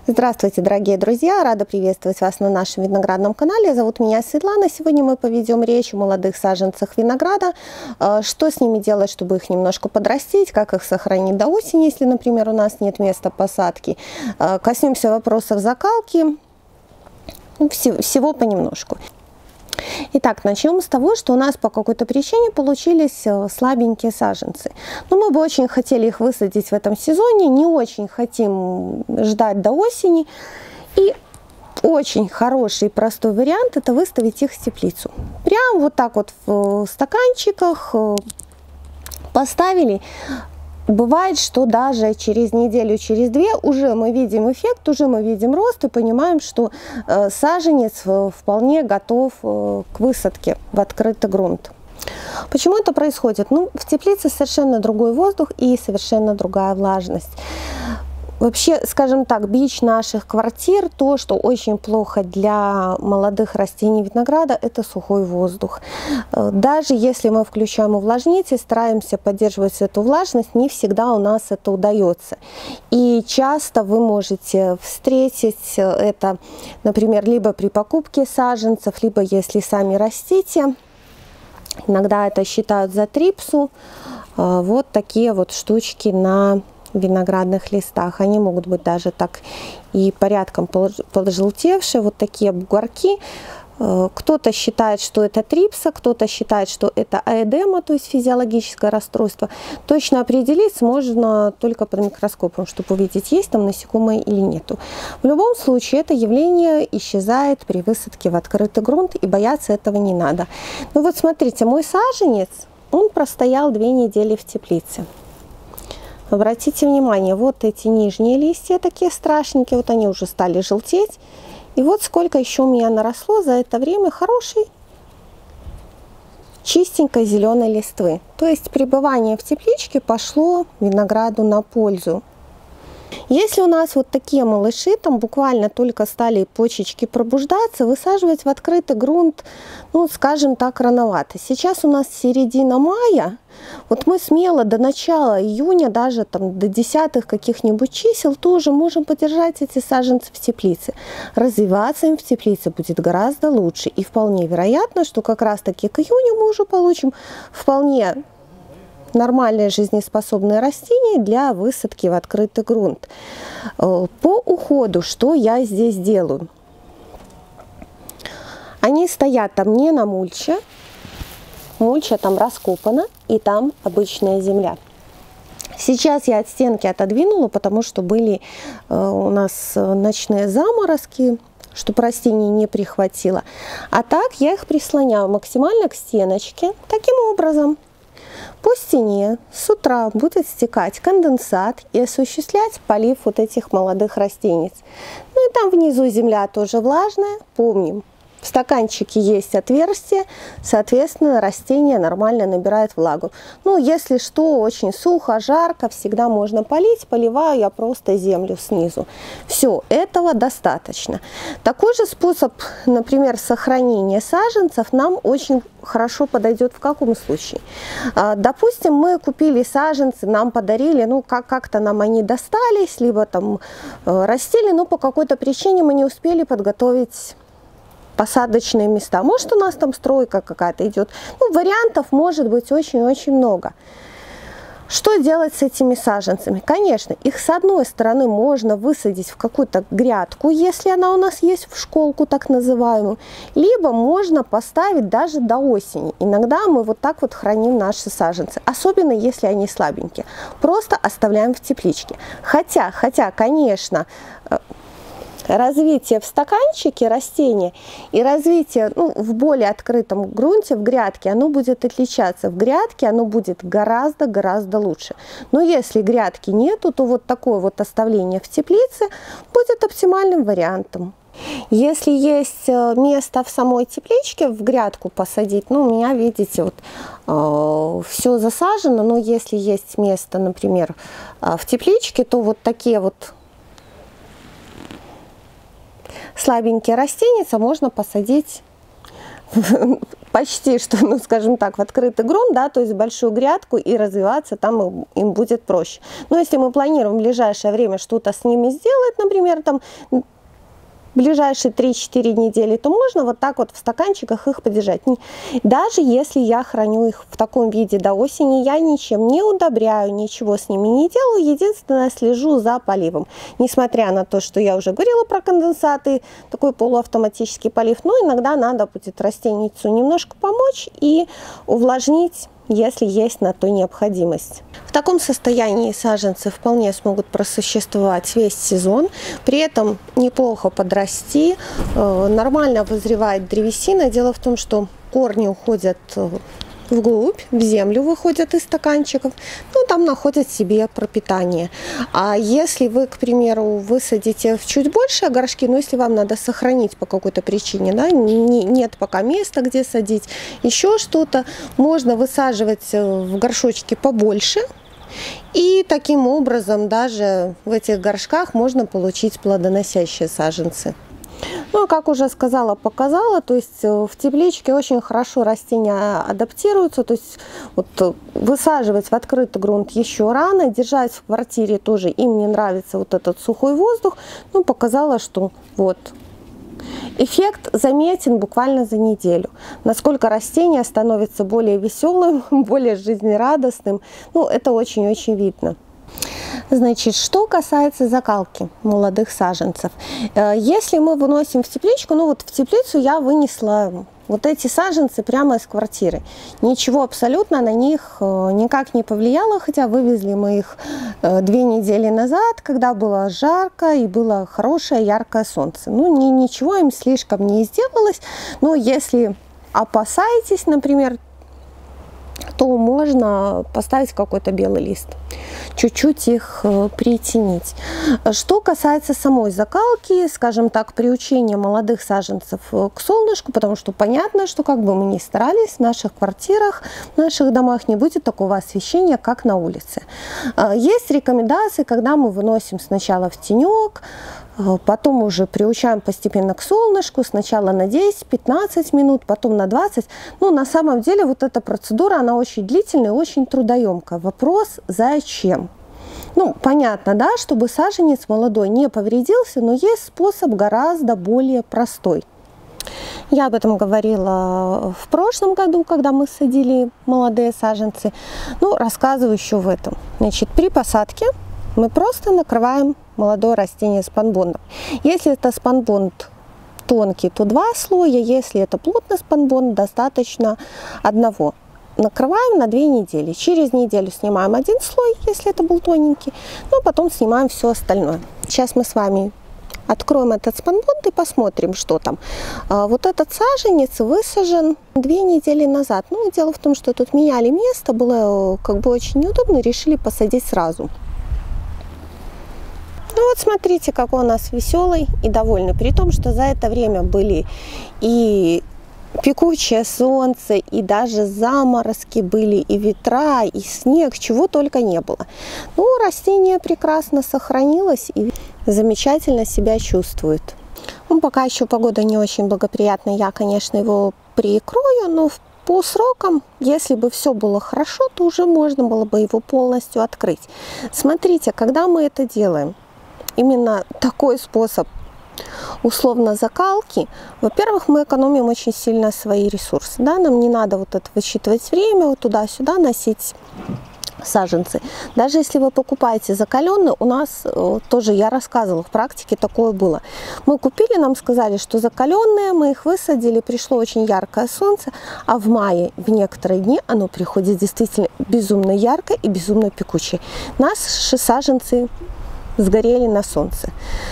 Здравствуйте, дорогие друзья! Рада приветствовать вас на нашем виноградном канале. Зовут меня Светлана. Сегодня мы поведем речь о молодых саженцах винограда, что с ними делать, чтобы их немножко подрастить, как их сохранить до осени, если, например, у нас нет места посадки. Коснемся вопросов закалки, всего понемножку. Итак, начнем с того, что у нас по какой-то причине получились слабенькие саженцы. Но мы бы очень хотели их высадить в этом сезоне, не очень хотим ждать до осени. И очень хороший и простой вариант – это выставить их в теплицу. Прям вот так вот в стаканчиках поставили. Бывает, что даже через неделю, через две уже мы видим эффект, уже мы видим рост и понимаем, что саженец вполне готов к высадке в открытый грунт. Почему это происходит? Ну, в теплице совершенно другой воздух и совершенно другая влажность. Вообще, скажем так, бич наших квартир, то, что очень плохо для молодых растений винограда, это сухой воздух. Даже если мы включаем увлажнитель, стараемся поддерживать эту влажность, не всегда у нас это удается. И часто вы можете встретить это, например, либо при покупке саженцев, либо если сами растите. Иногда это считают за трипсу. Вот такие вот штучки на виноградных листах. Они могут быть даже так и порядком пожелтевшие, вот такие бугорки. Кто-то считает, что это трипса, кто-то считает, что это аэдема, то есть физиологическое расстройство. Точно определить можно только под микроскопом, чтобы увидеть, есть там насекомые или нету. В любом случае, это явление исчезает при высадке в открытый грунт, и бояться этого не надо. Ну вот смотрите, мой саженец, он простоял 2 недели в теплице. Обратите внимание, вот эти нижние листья такие страшненькие, вот они уже стали желтеть. И вот сколько еще у меня наросло за это время хорошей, чистенькой зеленой листвы. То есть пребывание в тепличке пошло винограду на пользу. Если у нас вот такие малыши, там буквально только стали почечки пробуждаться, высаживать в открытый грунт, ну, скажем так, рановато. Сейчас у нас середина мая, вот мы смело до начала июня, даже там до 10-х каких-нибудь чисел, тоже можем подержать эти саженцы в теплице. Развиваться им в теплице будет гораздо лучше. И вполне вероятно, что как раз-таки к июню мы уже получим вполне нормальные жизнеспособные растения для высадки в открытый грунт. По уходу, что я здесь делаю? Они стоят там не на мульче. Мульча там раскопана, и там обычная земля. Сейчас я от стенки отодвинула, потому что были у нас ночные заморозки, чтобы растение не прихватило. А так я их прислоняю максимально к стеночке. Таким образом, по стене с утра будет стекать конденсат и осуществлять полив вот этих молодых растений. Ну и там внизу земля тоже влажная, помним. В стаканчике есть отверстие, соответственно, растение нормально набирает влагу. Ну, если что, очень сухо, жарко, всегда можно полить. Поливаю я просто землю снизу. Все, этого достаточно. Такой же способ, например, сохранения саженцев нам очень хорошо подойдет в каком случае? Допустим, мы купили саженцы, нам подарили, ну, как-то нам они достались, либо там растили, но по какой-то причине мы не успели подготовить посадочные места. Может, у нас там стройка какая-то идет. Ну, вариантов может быть очень-очень много. Что делать с этими саженцами? Конечно, их с одной стороны можно высадить в какую-то грядку, если она у нас есть, в школку так называемую, либо можно поставить даже до осени. Иногда мы вот так вот храним наши саженцы, особенно если они слабенькие. Просто оставляем в тепличке. Хотя, конечно, развитие в стаканчике растения и развитие в более открытом грунте, в грядке, оно будет отличаться. В грядке оно будет гораздо лучше. Но если грядки нету, то вот такое вот оставление в теплице будет оптимальным вариантом. Если есть место в самой тепличке, в грядку посадить, ну, у меня, видите, вот все засажено, но если есть место, например, в тепличке, то вот такие вот слабенькие растения можно посадить почти что, ну, скажем так, в открытый грунт, да, то есть большую грядку, и развиваться там им будет проще. Но если мы планируем в ближайшее время что-то с ними сделать, например, там ближайшие 3-4 недели, то можно вот так вот в стаканчиках их подержать. Даже если я храню их в таком виде до осени, я ничем не удобряю, ничего с ними не делаю. Единственное, слежу за поливом. Несмотря на то, что я уже говорила про конденсаты, такой полуавтоматический полив, но иногда надо будет растенницу немножко помочь и увлажнить, если есть на то необходимость. В таком состоянии саженцы вполне смогут просуществовать весь сезон, при этом неплохо подрасти, нормально вызревает древесина. Дело в том, что корни уходят вглубь, в землю выходят из стаканчиков, ну, там находят себе пропитание. А если вы, к примеру, высадите в чуть большие горшки, но если вам надо сохранить по какой-то причине, да, нет пока места, где садить, еще что-то, можно высаживать в горшочки побольше, и таким образом даже в этих горшках можно получить плодоносящие саженцы. Ну, как уже сказала, показала, то есть в тепличке очень хорошо растения адаптируются, то есть вот высаживать в открытый грунт еще рано, держать в квартире тоже им не нравится вот этот сухой воздух, ну, показала, что вот эффект заметен буквально за неделю. Насколько растение становится более веселым, более жизнерадостным, ну, это очень-очень видно. Значит, что касается закалки молодых саженцев. Если мы выносим в тепличку, ну вот в теплицу я вынесла вот эти саженцы прямо из квартиры. Ничего абсолютно на них никак не повлияло, хотя вывезли мы их 2 недели назад, когда было жарко и было хорошее яркое солнце. Ну, ничего им слишком не сделалось, но если опасаетесь, например, то можно поставить какой-то белый лист, чуть-чуть их притенить. Что касается самой закалки, скажем так, приучения молодых саженцев к солнышку, потому что понятно, что как бы мы ни старались, в наших квартирах, в наших домах не будет такого освещения, как на улице. Есть рекомендации, когда мы выносим сначала в тенек, потом уже приучаем постепенно к солнышку, сначала на 10-15 минут, потом на 20. Ну, на самом деле, вот эта процедура, она очень длительная, очень трудоемкая. Вопрос, зачем? Ну, понятно, да, чтобы саженец молодой не повредился, но есть способ гораздо более простой. Я об этом говорила в прошлом году, когда мы садили молодые саженцы. Ну, рассказываю еще в этом. Значит, при посадке мы просто накрываем молодое растение спанбондом. Если это спанбонд тонкий, то 2 слоя. Если это плотный спанбонд, достаточно 1. Накрываем на 2 недели. Через неделю снимаем 1 слой, если это был тоненький. Ну, потом снимаем все остальное. Сейчас мы с вами откроем этот спанбонд и посмотрим, что там. Вот этот саженец высажен 2 недели назад. Ну, дело в том, что тут меняли место, было как бы очень неудобно, решили посадить сразу. Ну вот смотрите, какой у нас веселый и довольный, при том, что за это время были и пекучее солнце, и даже заморозки были, и ветра, и снег, чего только не было. Ну, растение прекрасно сохранилось и замечательно себя чувствует. Ну, пока еще погода не очень благоприятная, я, конечно, его прикрою, но по срокам, если бы все было хорошо, то уже можно было бы его полностью открыть. Смотрите, когда мы это делаем, именно такой способ условно закалки, во-первых, мы экономим очень сильно свои ресурсы. Да? Нам не надо вот это высчитывать время, вот туда-сюда носить саженцы. Даже если вы покупаете закаленные, у нас тоже, я рассказывала, в практике такое было. Мы купили, нам сказали, что закаленные, мы их высадили, пришло очень яркое солнце, а в мае, в некоторые дни, оно приходит действительно безумно ярко и безумно пекучее. Наши саженцы сгорели на солнце.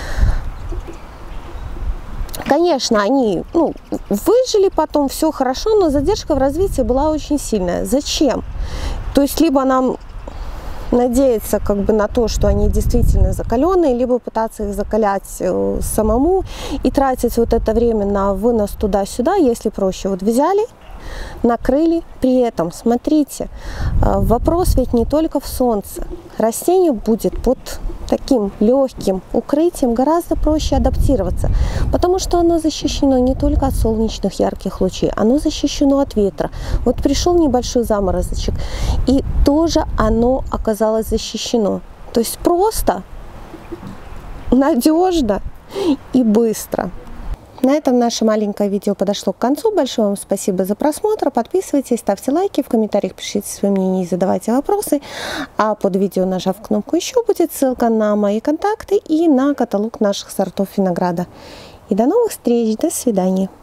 Конечно, они выжили потом, все хорошо, но задержка в развитии была очень сильная. Зачем? То есть либо нам надеяться как бы на то, что они действительно закаленные, либо пытаться их закалять самому и тратить вот это время на вынос туда-сюда, если проще. Вот взяли, накрыли. При этом, смотрите, вопрос ведь не только в солнце. Растение будет под таким легким укрытием гораздо проще адаптироваться, потому что оно защищено не только от солнечных ярких лучей, оно защищено от ветра. Вот пришел небольшой заморозочек, и тоже оно оказалось защищено. То есть просто, надежно и быстро. На этом наше маленькое видео подошло к концу. Большое вам спасибо за просмотр. Подписывайтесь, ставьте лайки, в комментариях пишите свои мнения и задавайте вопросы. А под видео, нажав кнопку «Еще», будет ссылка на мои контакты и на каталог наших сортов винограда. И до новых встреч, до свидания.